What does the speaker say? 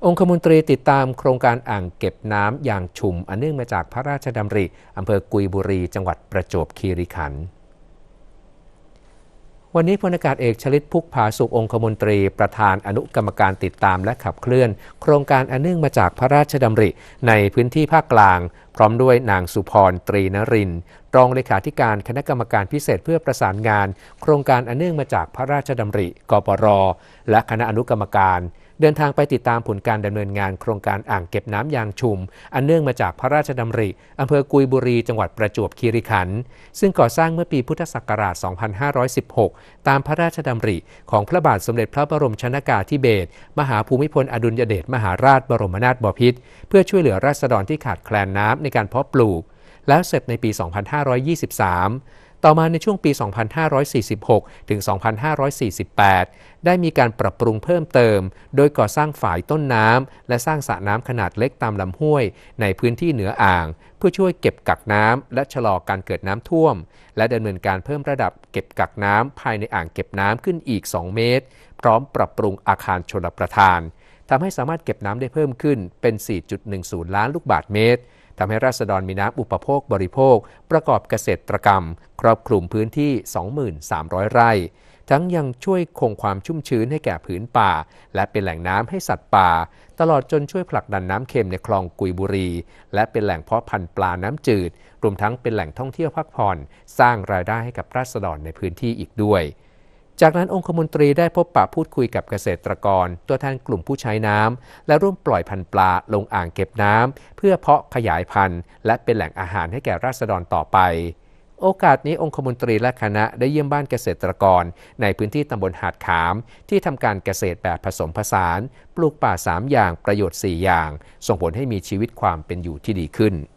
องคมนตรีติดตามโครงการอ่างเก็บน้ำอย่างชุมอันเนื่องมาจากพระราชดำริอำเภอกุยบุรีจังหวัดประจวบคีรีขันธ์วันนี้พลอากาศเอกชลิตพุกผาสุของคมนตรีประธานอนุกรรมการติดตามและขับเคลื่อนโครงการอันเนื่องมาจากพระราชดำริในพื้นที่ภาคกลางพร้อมด้วยนางสุพรตรีนรินทร์รองเลขาธิการคณะกรรมการพิเศษเพื่อประสานงานโครงการอันเนื่องมาจากพระราชดำริกปร.และคณะอนุกรรมการเดินทางไปติดตามผลการดำเนินงานโครงการอ่างเก็บน้ำยางชุมอันเนื่องมาจากพระราชดำริอำเภอกุยบุรีจังหวัดประจวบคีรีขันธ์ซึ่งก่อสร้างเมื่อปีพุทธศักราช 2516 ตามพระราชดำริของพระบาทสมเด็จพระบรมชนกาธิเบศรมหาภูมิพลอดุลยเดชมหาราชบรมนาถบพิตรเพื่อช่วยเหลือราษฎรที่ขาดแคลนน้ำในการเพาะปลูกแล้วเสร็จในปี 2523 ต่อมาในช่วงปี 2546 ถึง 2548 ได้มีการปรับปรุงเพิ่มเติมโดยก่อสร้างฝายต้นน้ำและสร้างสระน้ำขนาดเล็กตามลำห้วยในพื้นที่เหนืออ่างเพื่อช่วยเก็บกักน้ำและชะลอการเกิดน้ำท่วมและดำเนินการเพิ่มระดับเก็บกักน้ำภายในอ่างเก็บน้ำขึ้นอีก 2 เมตรพร้อมปรับปรุงอาคารชลประทานทำให้สามารถเก็บน้ำได้เพิ่มขึ้นเป็น 4.10 ล้านลูกบาศก์เมตรทำให้ราษฎรมีน้ำอุปโภคบริโภคประกอบเกษตรกรรมครอบคลุมพื้นที่ 23,000 ไร่ทั้งยังช่วยคงความชุ่มชื้นให้แก่ผืนป่าและเป็นแหล่งน้ำให้สัตว์ป่าตลอดจนช่วยผลักดันน้ำเค็มในคลองกุยบุรีและเป็นแหล่งเพาะพันธุ์ปลาน้ำจืดรวมทั้งเป็นแหล่งท่องเที่ยวพักผ่อนสร้างรายได้ให้กับราษฎรในพื้นที่อีกด้วยจากนั้นองคมนตรีได้พบปะพูดคุยกับเกษตรกรตัวแทนกลุ่มผู้ใช้น้ำและร่วมปล่อยพันธุ์ปลาลงอ่างเก็บน้ำเพื่อเพาะขยายพันธุ์และเป็นแหล่งอาหารให้แก่ราษฎรต่อไปโอกาสนี้องคมนตรีและคณะได้เยี่ยมบ้านเกษตรกรในพื้นที่ตำบลหาดขามที่ทำการเกษตรแบบผสมผสานปลูกป่า3 อย่างประโยชน์4 อย่างส่งผลให้มีชีวิตความเป็นอยู่ที่ดีขึ้น